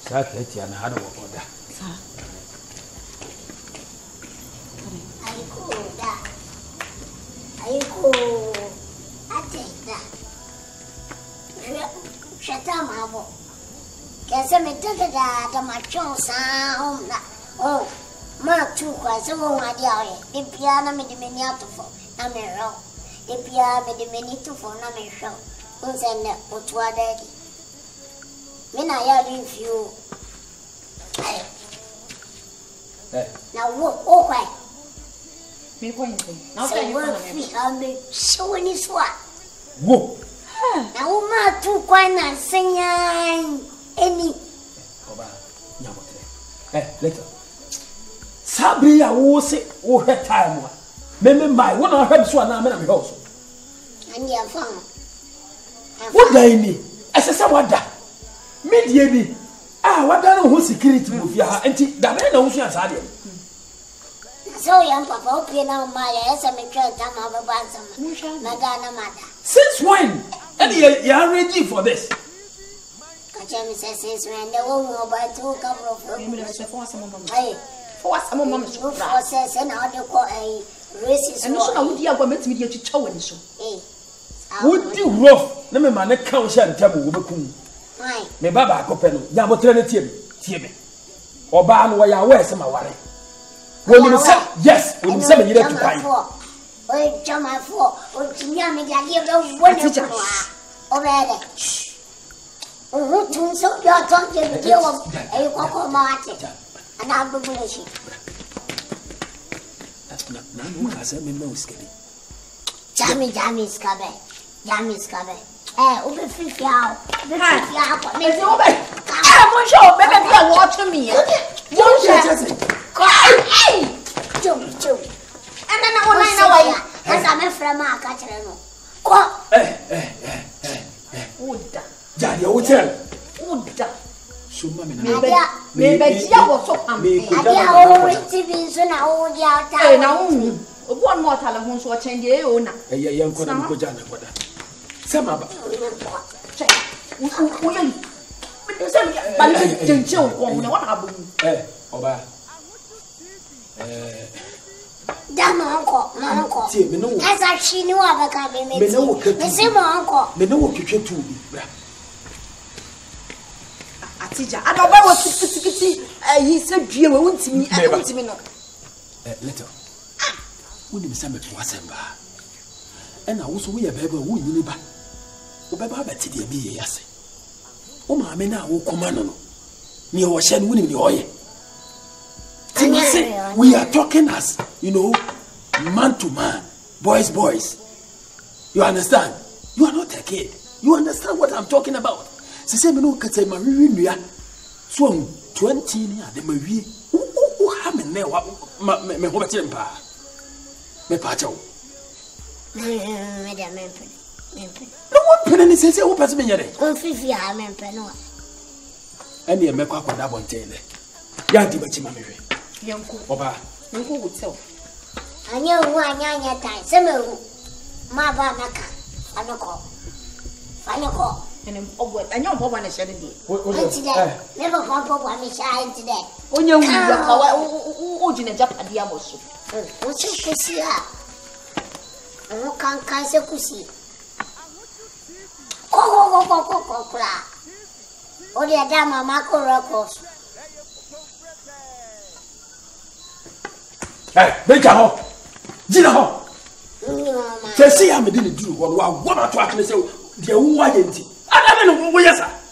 That Etiana had a order. I take that. Shut up, Mabo. Guess I'm a the macho sound. Oh, Mark 2 was so my dear. The piano made the miniato for Namero. The piano made the minito for Namero. Who's in the Otua daddy? When I have you. Now, oh, why? Me point. Now, I'm showing his what? Whoa! Now, my 2 quite singing any. Later. Sabria will say, oh, her time. Maybe my one of her swan, I'm in a house. And your phone. What do you mean? As a somewhat that. Maybe. What I know security move ya, and that I know she has had it. So, young papa, open now my ass and make sure time of a bansom. Madonna Mother. Since when? And you are ready for this. Kachemi says, when the woman by 2 couple of minutes for some of them. Hey, for some of them, forces and how to call a racist. And also, would you have met me to show and so? Would you rough? Let me man account and tell me me baba kopeno ya botrene tie me oba no ya we se ma ware when you say yes when you say me yire to kwai oi chama fo o tinya me ya give the one o bele o tun so ya ton je je o e ko ma ate ana bubulo shi na no ka se me no skeli jami skabe Obe fifiao. Me say obe. Mo show baby be watch me. Mo show. Hey. Jum. And then online na why. As am from aka kire no. Ko. Oda. Jadi o tell. Oda. Shuma me na. Me be dia wo so pam. Adia o TV so na o dia ta. Na hu. Obo on mo tale hu so chen die o na. Yan ko na ko jana ko da. Sama ba. Check. Uyan. Bali jenje o ko na what happen? Oba. Dama uncle. Tie me no. Asa chi ni wa ba ka be me. Me say mo uncle. Me no wo twetwe tu bi bra. Atija. Ada ba wo tikiti yi se due we wuntimi no. Little. Woni me say me to asemba. And I also we a baby who you ba. Obeba ba ti de bi ye yase. O ma me na wo koma no no. Me wo hye no woni me oye. We are talking as, man to man, boys. You understand? You are not a kid. You understand what I'm talking about? Se say me no kete ma wiwi nua. So 20 ni ade ma wi. O ha me ne wa me ho betre mpa. Me pa chawo. No one penny says who pass me yet. Oh, Fifi, I mean, Penoa. And you make up with that one tail. Yanti Bachima, Yanko, Oba, Yanko would tell. I know one young time, Samu, Mabanaka, Fanako, and I know Bob and a shed today. Never got one shine today. Oh, you are in a Japan. What's your pussy? Oh, can't say pussy. Go. Oh, the Adama Marco Rocos. Beja Gina ho. Say how me didn't do what I try to say the why enti. I don't know where sir.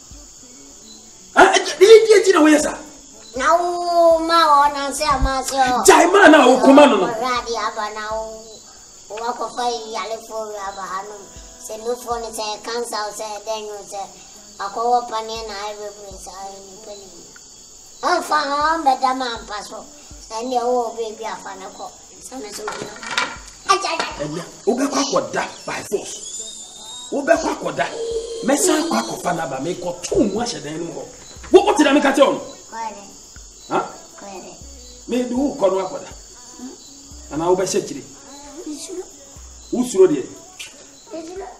Did you know where sir? Now ma on say amasio. Jaima na o kuma no. Radi aba now. O ko fa yale fo aba hanu. Se no phone say cancel say then you say akowo pani na ibe say ni peli. Afa beda man paso. And you will be a fan of cop. Some is Obequacoda by force. Obequacoda. Messa Quacofanaba make or too much than more. What did I make at all? Huh? Maybe who call Wacoda? And I'll be set. Who's your dear?